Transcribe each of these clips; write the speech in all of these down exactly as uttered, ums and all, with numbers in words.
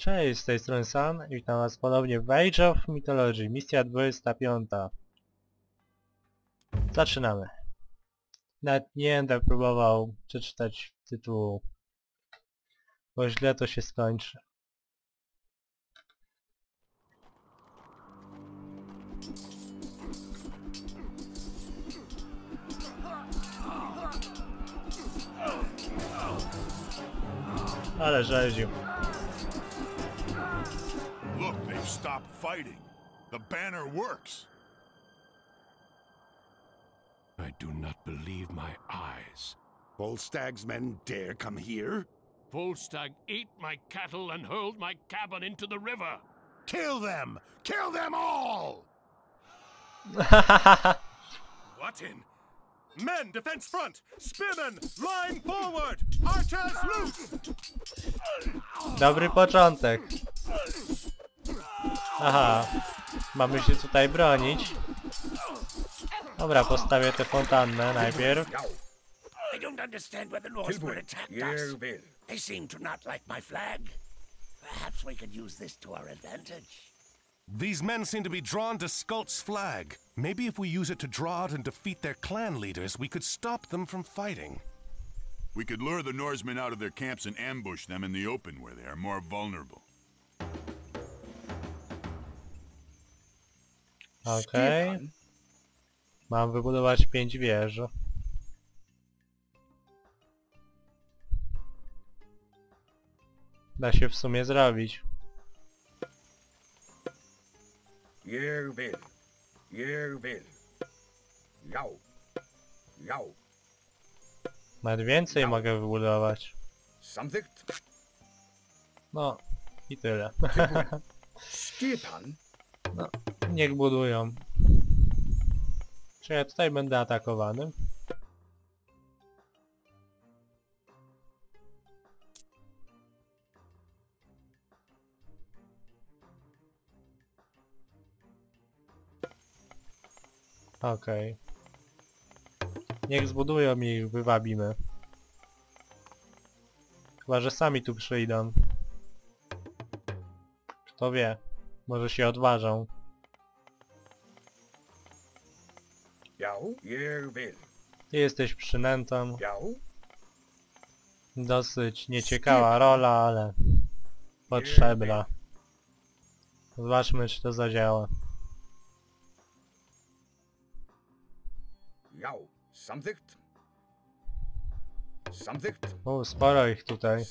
Cześć, z tej strony San. Witam was ponownie w Age of Mythology, misja dwudziesta piąta. Zaczynamy. Nawet nie będę próbował przeczytać tytułu, bo źle to się skończy. Ale rzeził. Look, they've stopped fighting. The banner works. I do not believe my eyes. Volstag's men dare come here? Volstagg ate my cattle and hurled my cabin into the river. Kill them! Kill them all! What in? Men, defense front! Spearmen, line forward! Archers loose! Dobry początek. Aha, mamy się tutaj bronić. Dobra, postawię tę fontannę najpierw. I don't understand why the Norsemen attacked us. They seem to not like my flag. Perhaps we could use this to our advantage. These men seem to be drawn to Skult's flag. Maybe if we use it to draw out and defeat their clan leaders, we could stop them from fighting. We could lure the Norsemen out of their camps and ambush them in the open where they are more vulnerable. Okej. Okay. Mam wybudować pięć wież. Da się w sumie zrobić. Yervil. Yervil. Jau. Jau. Nawet więcej mogę wybudować. Something? No i tyle. Skipan? No, niech budują. Czy ja tutaj będę atakowany? Okej. Okay. Niech zbudują i ich wywabimy. Chyba, że sami tu przyjdą. Kto wie? Może się odważą. Ty jesteś przynętą. Dosyć nieciekawa rola, ale potrzebna. Zobaczmy, czy to zadziała. O, sporo ich tutaj.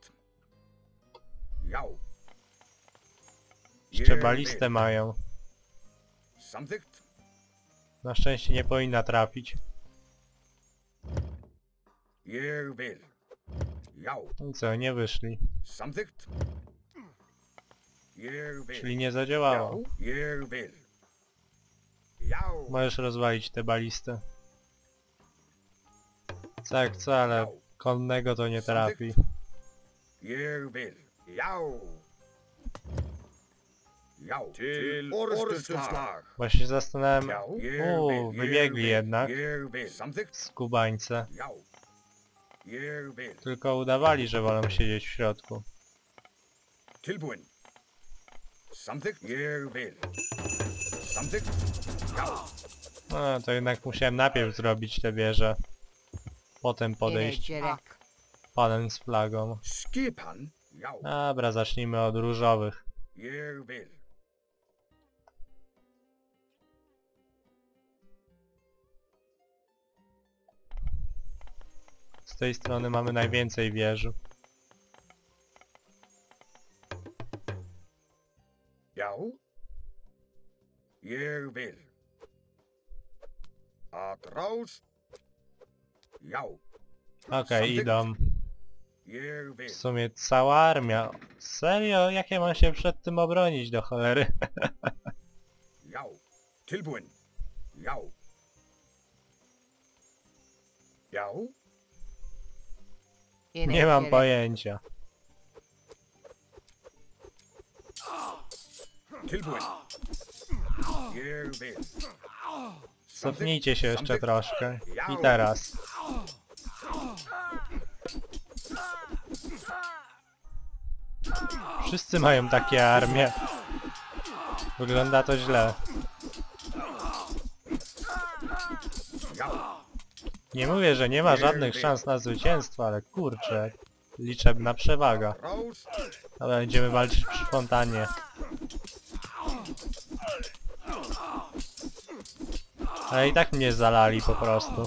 Jeszcze balistę mają. Na szczęście nie powinna trafić. No co, nie wyszli. Czyli nie zadziałało. Możesz rozwalić tę balistę. Tak, co, ale konnego to nie trafi. Właśnie zastanawiam... Uuu, wybiegli jednak. Skubańce. Tylko udawali, że wolą siedzieć w środku. No, to jednak musiałem najpierw zrobić tę wieżę. Potem podejść panem z flagą. Dobra, zacznijmy od różowych. Z tej strony mamy najwięcej wież. Okej, okay, idą. W sumie cała armia. Serio? Jak ja mam się przed tym obronić do cholery? Nie mam pojęcia. Cofnijcie się jeszcze troszkę. I teraz. Wszyscy mają takie armie. Wygląda to źle. Nie mówię, że nie ma żadnych szans na zwycięstwo, ale kurczę, liczebna przewaga. Ale będziemy walczyć przy fontannie. Ale i tak mnie zalali po prostu.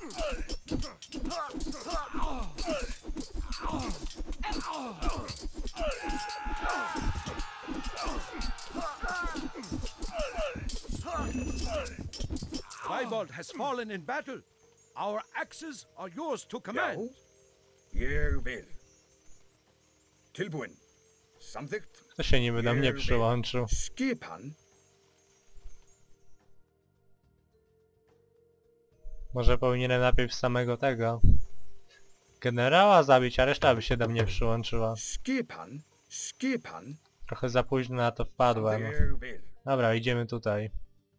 Wybold has fallen in battle. Our axes are yours to command. Year will. Tilbuin. Samthicht. Kto się niby do mnie przyłączył? Skipan. Może powinienem najpierw samego tego generała zabić, a reszta by się do mnie przyłączyła. Skipan. Skipan. Trochę za późno na to wpadłem. Dobra, idziemy tutaj.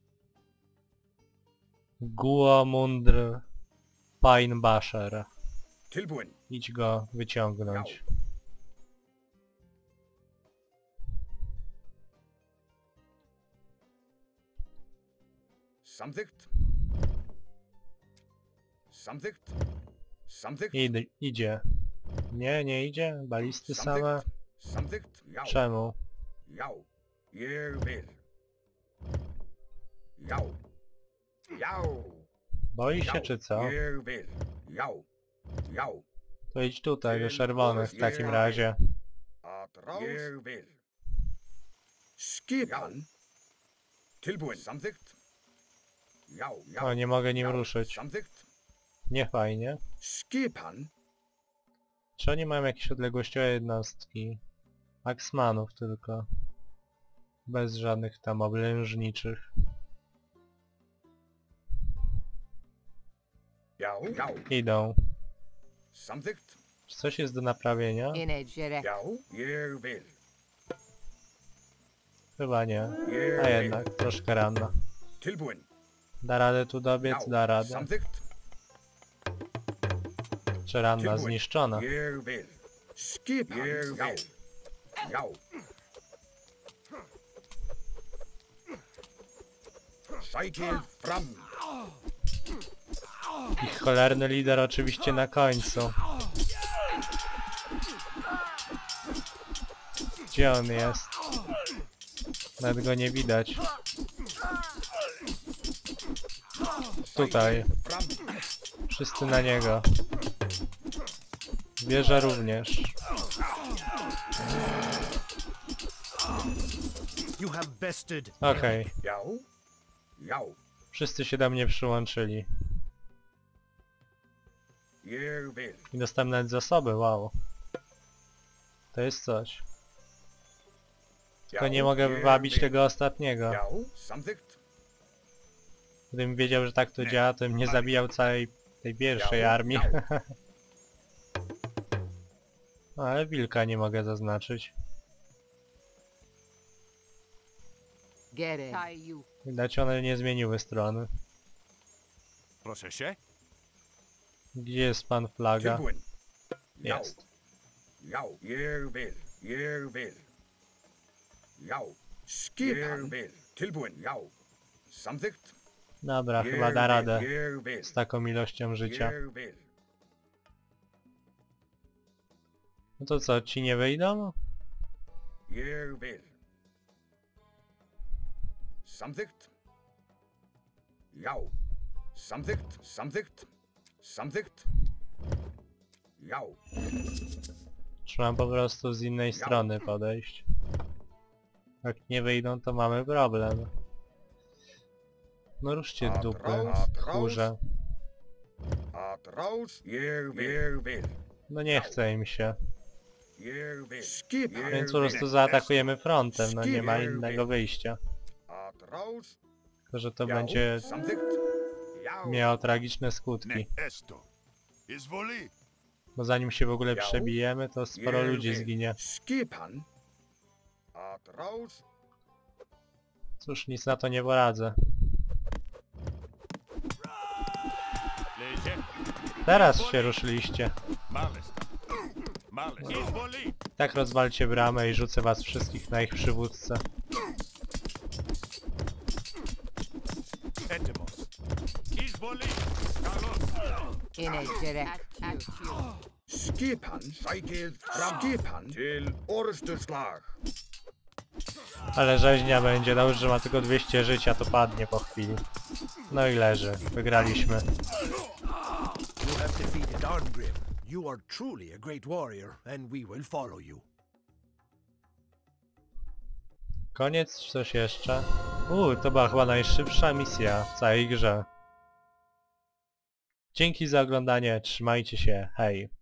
Guomundr Pinebasher. Tilbuin. Idź go wyciągnąć. Samthicht. Samthicht. Samthicht. Id idzie. Nie, nie idzie? Balisty same? Samthicht. Yao. Czemu? Yao. Year will. Yao. Yao. Boi się czy co? Year will. Yao. Yao. To idź tutaj do czerwonych w takim razie. Year will. Skipan. Tilbuin. Samthicht. Yao. Yao. O, nie mogę nim ruszyć. Samthicht. Nie fajnie. Skipan. Czy oni mają jakieś odległościowe jednostki? Axmanów tylko. Bez żadnych tam oblężniczych. Yao. Yao. Idą. Samthicht. Czy coś jest do naprawienia? Yao. Year will. Chyba nie. A jednak, troszkę ranna. Tilbuin. Da radę tu dobiec? Da radę. Samthicht. Czy ranna zniszczona? Year will. Skip. Year will. Yao. Cycle from. Ich cholerny lider oczywiście na końcu. Gdzie on jest? Nawet go nie widać. Tutaj. Wszyscy na niego. Wieża również. Okej. Okay. Yao. Yao. Wszyscy się do mnie przyłączyli. Year will. I dostałem nawet zasoby, wow. To jest coś. Tylko nie mogę wywabić tego ostatniego. Yao. Samthicht. Gdybym wiedział, że tak to działa, to bym nie zabijał całej tej pierwszej armii. No, ale wilka nie mogę zaznaczyć. Widać, one nie zmieniły strony. Proszę się. Gdzie jest pan flaga? Tilbuin. Jest. Yao. Year will. Year will. Yao. Skip. Year will. Tilbuin. Yao. Samthicht. Dobra, chyba da radę z taką ilością życia. Year will. No to co, ci nie wyjdą? Year will. Samthicht. Yao. Samthicht. Samthicht. Samthicht. Yao. Trzeba po prostu z innej strony podejść. Jak nie wyjdą, to mamy problem. No ruszcie dupy, kurze. No nie chce im się. Więc po prostu zaatakujemy frontem, no nie ma innego wyjścia. Tylko że to będzie miało tragiczne skutki. Bo zanim się w ogóle przebijemy, to sporo ludzi zginie. Cóż, nic na to nie poradzę. Teraz się ruszyliście. Tak rozwalcie bramę i rzucę was wszystkich na ich przywódcę. Skipan sækið fram skipan til orrustuslag. Ale rzeźnia będzie, no już, że ma tylko dwieście życia, to padnie po chwili. No i leży. Wygraliśmy. You have defeated Arngrim. You are truly a great warrior, and we will follow you. Koniec czy coś jeszcze? Uuu, to była chyba najszybsza misja w całej grze. Dzięki za oglądanie, trzymajcie się, hej!